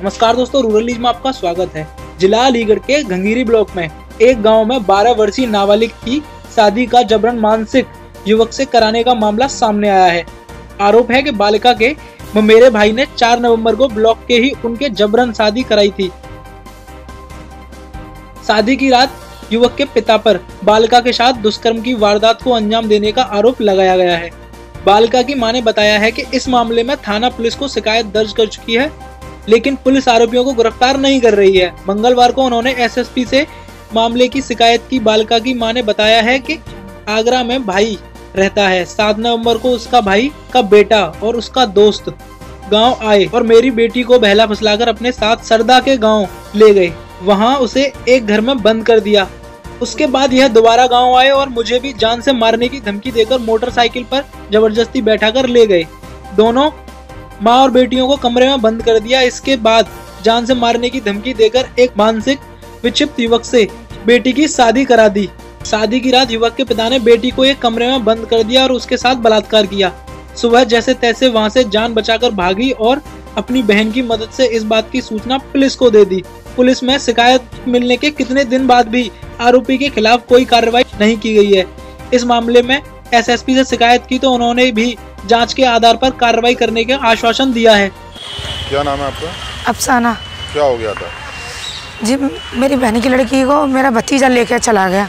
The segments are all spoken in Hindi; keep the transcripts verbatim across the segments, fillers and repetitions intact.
नमस्कार दोस्तों, रूरल न्यूज में आपका स्वागत है। जिला अलीगढ़ के गंगीरी ब्लॉक में एक गांव में बारह वर्षीय नाबालिग की शादी का जबरन मानसिक युवक से कराने का मामला सामने आया है। आरोप है कि बालिका के मेरे भाई ने चार नवंबर को ब्लॉक के ही उनके जबरन शादी कराई थी। शादी की रात युवक के पिता पर बालिका के साथ दुष्कर्म की वारदात को अंजाम देने का आरोप लगाया गया है। बालिका की मां ने बताया है कि इस मामले में थाना पुलिस को शिकायत दर्ज कर चुकी है, लेकिन पुलिस आरोपियों को गिरफ्तार नहीं कर रही है। मंगलवार को उन्होंने एसएसपी से मामले की शिकायत की। बालिका की मां ने बताया है कि आगरा में भाई रहता है। सात नवंबर को उसका भाई का बेटा और उसका दोस्त गांव आए और मेरी बेटी को बहला फुसलाकर अपने साथ सरदा के गांव ले गए। वहां उसे एक घर में बंद कर दिया। उसके बाद यह दोबारा गांव आए और मुझे भी जान से मारने की धमकी देकर मोटरसाइकिल पर जबरदस्ती बैठाकर ले गए। दोनों माँ और बेटियों को कमरे में बंद कर दिया। इसके बाद जान से मारने की धमकी देकर एक मानसिक विक्षिप्त युवक से बेटी की शादी करा दी। शादी की रात युवक के पिता ने बेटी को एक कमरे में बंद कर दिया और उसके साथ बलात्कार किया। सुबह जैसे तैसे वहां से जान बचाकर भागी और अपनी बहन की मदद से इस बात की सूचना पुलिस को दे दी। पुलिस में शिकायत मिलने के कितने दिन बाद भी आरोपी के खिलाफ कोई कार्रवाई नहीं की गई है। इस मामले में एसएसपी से शिकायत की तो उन्होंने भी जांच के आधार पर कार्रवाई करने का आश्वासन दिया है। क्या नाम है आपका? अफसाना। क्या हो गया था? जी, मेरी बहन की लड़की को मेरा भतीजा लेकर चला गया।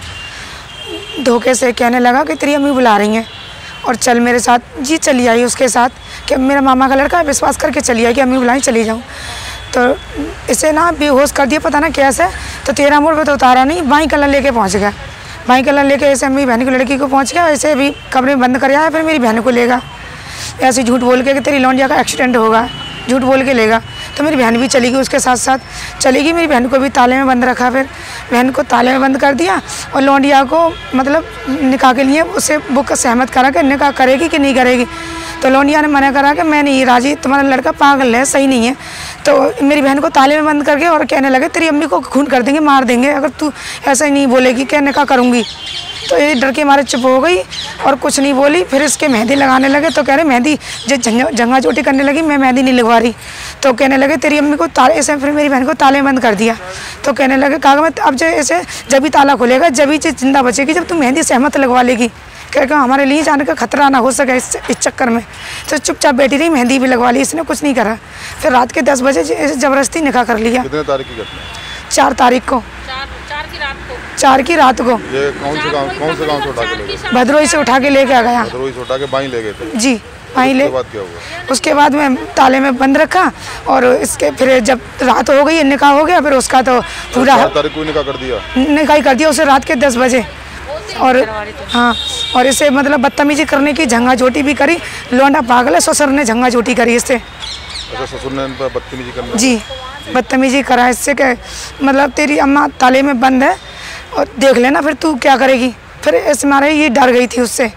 धोखे से कहने लगा कि तेरी अम्मी बुला रही हैं और चल मेरे साथ। जी चली आई उसके साथ कि मेरा मामा का लड़का, विश्वास करके चली आई कि अम्मी बुलाई चली जाऊँ। तो इसे ना बेहोश कर दिया, पता ना कैसे। तो तेरह मोड़ पे तो उतारा नहीं, बाई कलर लेके पहुंच गया। बाई कलर लेके ऐसे मेरी बहन की लड़की को पहुंच गया। ऐसे भी कमरे में बंद कर आया, फिर मेरी बहन को लेगा। ऐसे झूठ बोल के कि तेरी लौंडिया का एक्सीडेंट होगा, झूठ बोल के लेगा। तो मेरी बहन भी चली गई, उसके साथ साथ चली गई। मेरी बहन को भी ताले में बंद रखा। फिर बहन को ताले में बंद कर दिया और लौंडिया को मतलब निकाह के लिए उसे बुक सहमत करा कि निकाह करेगी कि नहीं करेगी। तो लौंडिया ने मना करा कि मैं नहीं राजी, तुम्हारा लड़का पागल है, सही नहीं है। तो मेरी बहन को ताले में बंद करके और कहने लगे तेरी अम्मी को खून कर देंगे, मार देंगे अगर तू ऐसा ही नहीं बोलेगी कि निकाह करूँगी। तो ये डर के मारे चुप हो गई और कुछ नहीं बोली। फिर इसके मेहंदी लगाने लगे तो कह रहे मेहंदी जो जंगा चोटी करने लगी, मैं मेहंदी नहीं लगवा रही। तो कहने लगे तेरी अम्मी को ताले, ऐसे फिर मेरी बहन को ताले में बंद कर दिया। तो कहने लगे कहा मैं अब जो ऐसे जब भी ताला खुलेगा, जब भी चीज़ जिंदा बचेगी, जब तुम मेहंदी सहमत लगवा लेगी। कह कहा हमारे लिए जाने का खतरा ना हो सके इस, इस चक्कर में। तो चुपचाप बैठी रही, मेहंदी भी लगवा ली, इसने कुछ नहीं करा। फिर रात के दस बजे जबरदस्ती निकाह कर लिया। कितने तारीख की घटना? चार तारीख को। चार, चार की रात को। चार की रात को। ये कौन से गांव कौन से गांव से उठा के ले गए? भदरोई से उठा के लेके आ गया। भदरोई से उठा के बाई ले गए थे? जी बाई ले। उसके बाद क्या हुआ? उसके बाद मैं ताले में बंद रखा और इसके फिर जब रात हो गई, निकाह हो गया। फिर उसका तो पूरा चार तारीख को निकाह कर दिया। निकाह कर दिया उसे रात के दस बजे। और हाँ, और इसे मतलब बदतमीजी करने की झंगा झोटी भी करी। लौंडा पागल है, ससुर ने झंगा झोटी करी इससे। अच्छा, ससुर ने इन पर बदतमीजी करने? जी, बदतमीजी करा इससे कि मतलब तेरी अम्मा ताले में बंद है और देख लेना फिर तू क्या करेगी। फिर इस मारे ये डर गई थी उससे।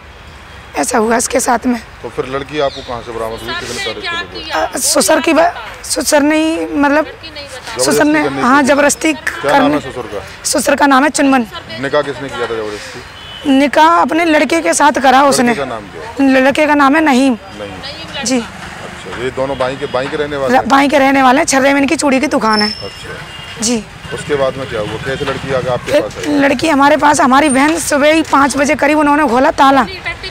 ऐसा हुआ इसके साथ में। तो फिर लड़की आपको कहाँ से बरामद हुई? कितने तारीख को? ससुर की ससुर ने मतलब ससुर ने हाँ जबरदस्ती करने। ससुर का ससुर का नाम है चुनमन। निकाह किसने किया था जबरदस्ती? निकाह अपने लड़के के साथ करा उसने। लड़के का नाम क्या? लड़के का नाम है नहीम। नहीं। जी। अच्छा, ये दोनों बाई के बाई के रहने वाले? बाई के रहने वाले हैं। छर्रे में इनकी चूड़ी की दुकान है। अच्छा जी। उसके बाद में क्या हुआ? कैसे लड़की आगे आपके पास आई? लड़की हमारे पास, हमारी बहन सुबह ही पाँच बजे करीब उन्होंने खोला ताला।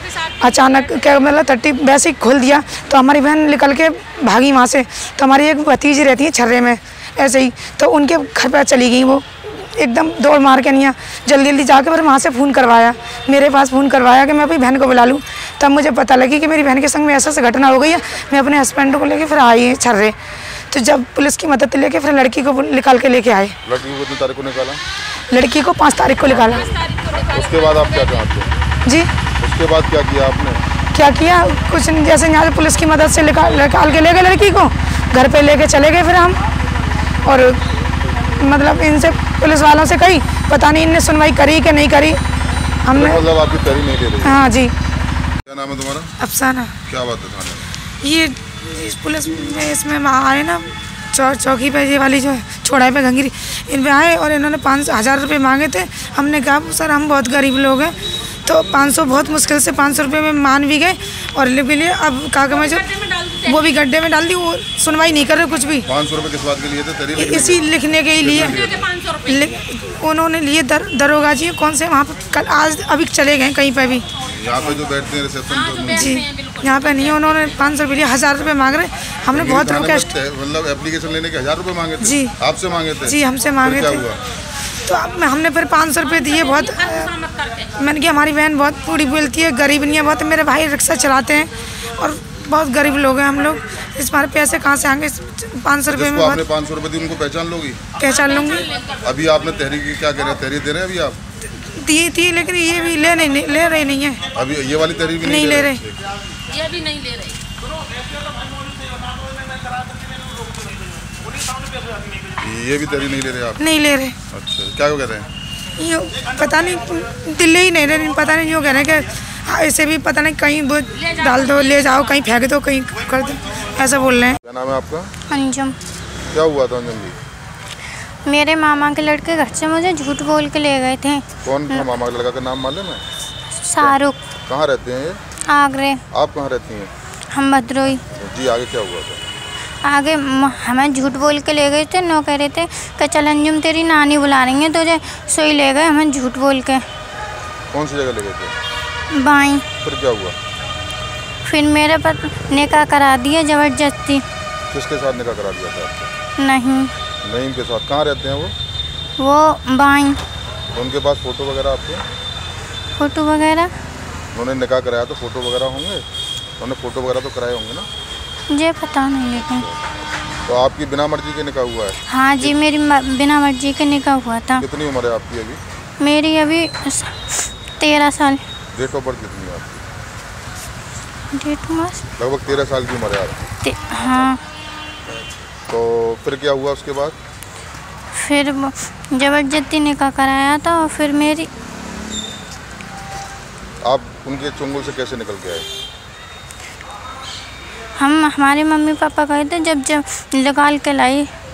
अचानक क्या मतलब टट्टी वैसे ही खोल दिया तो हमारी बहन निकल के भागी वहाँ से। तो हमारी एक भतीजी रहती है छर्रे में ऐसे ही, तो उनके घर पर चली गई वो एकदम दौड़ मार के। नहीं जल्दी जल्दी जाके फिर वहाँ से फ़ोन करवाया, मेरे पास फ़ोन करवाया कि मैं अपनी बहन को बुला लूँ। तब मुझे पता लगी कि मेरी बहन के संग में ऐसा ऐसा घटना हो गई है। मैं अपने हस्बैंड को लेके फिर आई छर्रे। तो जब पुलिस की मदद लेके फिर लड़की को निकाल के लेके आए। लड़की को कितनी तारीख को निकाला? लड़की को पाँच तारीख को निकाला। उसके बाद आप क्या चाहते? जी, उसके बाद क्या किया आपने? क्या किया कुछ नहीं, जैसे यहाँ पुलिस की मदद से निकाल निकाल के ले गए लड़की को, घर पे लेके चले गए फिर हम। और मतलब इनसे पुलिस वालों से कही, पता नहीं इनने सुनवाई करी कि नहीं करी। हमने मतलब आपकी तरी नहीं ले रही? हाँ जी। क्या नाम है तुम्हारा? अफसाना। क्या बात है थाने में? ये इस पुलिस में इसमें आए ना, चौ चौकी पे ये वाली जो है छोड़ा पे गंगीरी, इन पे आए और इन्होंने पाँच सौ हज़ार रुपये मांगे थे। हमने कहा सर हम बहुत गरीब लोग हैं, तो पाँच सौ बहुत मुश्किल से पाँच सौ रुपये में मान भी गए और ले भी लिए। अब कहा मैं जो वो भी गड्ढे में डाल दी, वो सुनवाई नहीं कर रहे कुछ भी। पाँच सौ रुपये किस बात के लिए थे? इसी लिखने के लिए उन्होंने लिए दर, दरोगा जी कौन से वहाँ पर कल आज अभी चले गए कहीं पे भी। यहाँ पे जो बैठते हैं रिसेप्शन पे जी यहाँ पे नहीं, उन्होंने पाँच सौ रुपये लिए, हज़ार रुपये मांग रहे। हमने बहुत रिक्वेस्ट, मतलब एप्लीकेशन लेने के हज़ार रुपये मांगे थे जी, आपसे मांगे थे? जी हमसे मांगे थे। तो अब हमने फिर पाँच सौ रुपये दिए। बहुत मैंने कहा हमारी बहन बहुत पूरी बोलती है, गरीब नहीं है बहुत, मेरे भाई रिक्शा चलाते हैं और बहुत गरीब लोग हैं हम लोग, इस बार पैसे कहाँ से आएंगे पाँच सौ रुपये में? आपने पाँच सौ रुपये दी, उनको पहचान लोगी? पहचान लूँगी। अभी आपने तहरीक क्या कह रहे हैं, तहरीर दे रहे हैं अभी आप? दी थी लेकिन ये भी ले नहीं ले रहे नहीं है अभी, ये वाली तहरीर भी नहीं ले रहे, ये भी नहीं ले रहे। ये भी तहरीर नहीं ले रहे आप? नहीं ले रहे। अच्छा, क्या कह रहे हैं? यूँ पता नहीं दिल्ली ही नहीं रहे, पता नहीं यूँ कह रहे हैं कि ऐसे भी पता नहीं कहीं वो डाल दो, ले जाओ, कहीं फेंक दो, कहीं कर दो, ऐसा बोल रहे हैं। क्या नाम है आपका? अंजुम। क्या हुआ था अंजुम जी? मेरे मामा के लड़के घर से मुझे झूठ बोल के ले गए थे। कौन था मामा का लड़का, का नाम मालूम है? शाहरुख। कहाँ रहते हैं ये? आगरे। आप कहाँ रहती हैं? हम भद्रोई। जी, आगे क्या हुआ था? आगे हमें झूठ बोल के ले गए थे, नो कह रहे थे कि चल अंजुम तेरी नानी बुला रही है तुझे, सोई ले गए हमें झूठ बोल के। कौन सी जगह ले गए थे? बाई। फिर क्या हुआ? फिर मेरे पर निकाह करा दिया ज़बरदस्ती। किसके साथ निकाह करा दिया था आपको? नहीं। नईम के साथ। कहाँ रहते हैं वो? वो बाई। उनके पास फ़ोटो वगैरह आपके? फ़ोटो वगैरह उन्होंने निकाह कराया तो फ़ोटो वगैरह होंगे? उन्होंने फ़ोटो वगैरह तो कराए होंगे ना? मुझे पता नहीं लेकिन। तो आपकी बिना मर्जी के निकाह हुआ है? हाँ जी, मेरी बिना मर्जी के निकाह हुआ था। कितनी उम्र है आपकी अभी? मेरी अभी तेरह साल। डेट ऑफ बर्थ कितनी है आपकी? डेट ऑफ लगभग तेरह साल की उम्र है आपकी। हाँ। तो फिर क्या हुआ उसके बाद? फिर ज़बरदस्ती निकाह कराया था और फिर मेरी। आप उनके चुंगल से कैसे निकल के आए? हम हमारे मम्मी पापा गए थे, जब जब निकाल के लाई